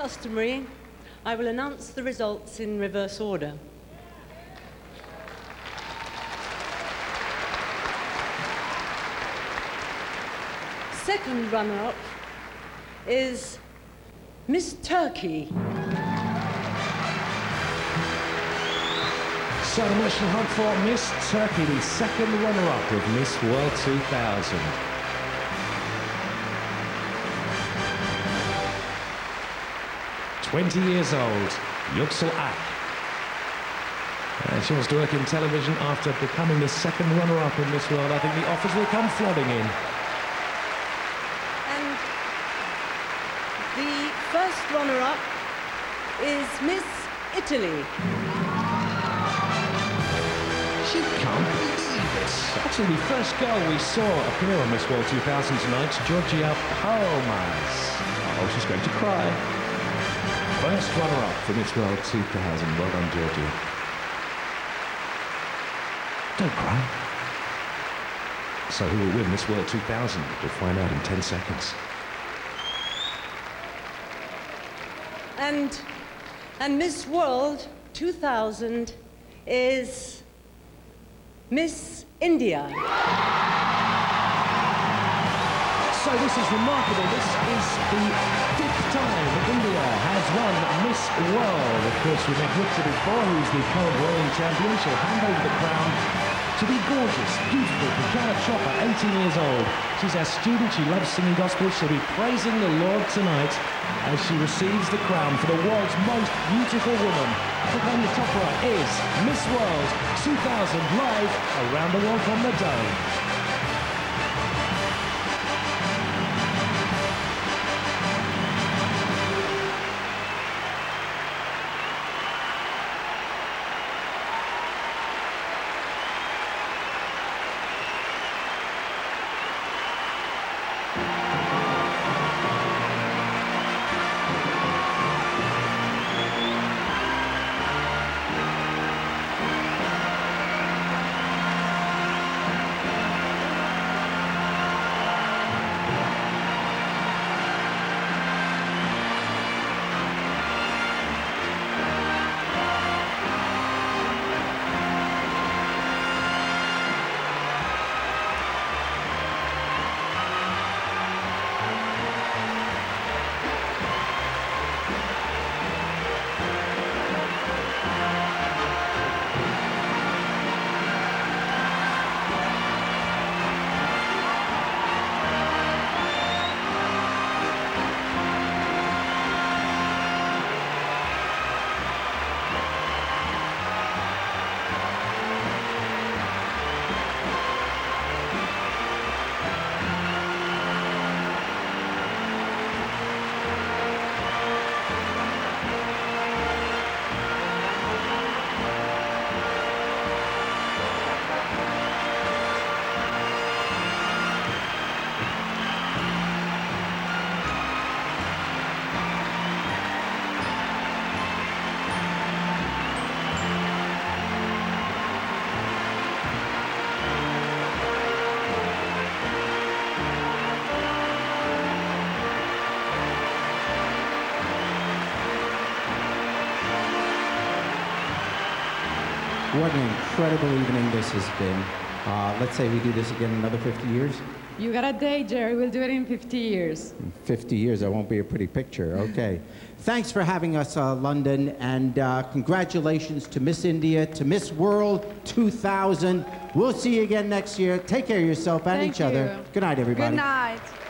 Customary, I will announce the results in reverse order. Second runner-up is Miss Turkey. So the National Hunt for Miss Turkey, the second runner-up of Miss World 2000. "20 years old, Yüksel Ak. She wants to work in television after becoming the second runner-up in Miss World. I think the offers will come flooding in. And the first runner-up is Miss Italy. She can't believe it. Actually, the first girl we saw appear on Miss World 2000 tonight, Georgia Palmas. Oh, she's going to cry. First runner-up for Miss World 2000. Well done, Georgia. Don't cry. So who will win Miss World 2000? We'll find out in 10 seconds. And Miss World 2000 is Miss India. So this is remarkable. This is the 5th time India has won Miss World. Of course, we met Yuksel before, who's the current world champion. She'll hand over the crown to the gorgeous, beautiful Pujana Chopra, 18 years old. She's our student. She loves singing gospel. She'll be praising the Lord tonight as she receives the crown for the world's most beautiful woman. Pujana Chopra is Miss World 2000 live around the world from the Dome. What an incredible evening this has been. Let's say we do this again in another 50 years. You got a day, Jerry. We'll do it in 50 years. In 50 years, that won't be a pretty picture. Okay. Thanks for having us, London, and congratulations to Miss India, to Miss World 2000. We'll see you again next year. Take care of yourself and each other. Good night, everybody. Good night.